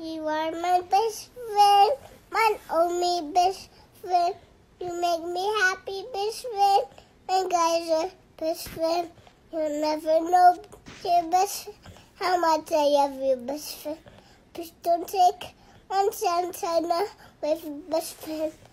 You are my best friend, my only best friend. You make me happy, best friend. My guys are best friend. You'll never know your best friend, how much I love you, best friend. Please don't take one chance I know with best friend.